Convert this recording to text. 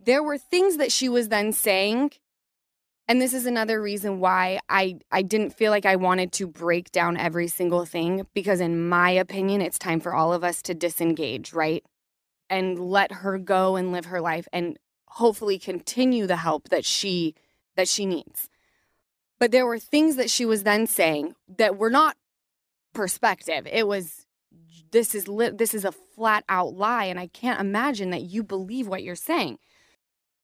there were things that she was then saying, and this is another reason why I didn't feel like I wanted to break down every single thing, because in my opinion, it's time for all of us to disengage, right? And let her go and live her life and hopefully continue the help that she needs. But there were things that she was then saying that were not perspective. It was, this is a flat out lie, and I can't imagine that you believe what you're saying.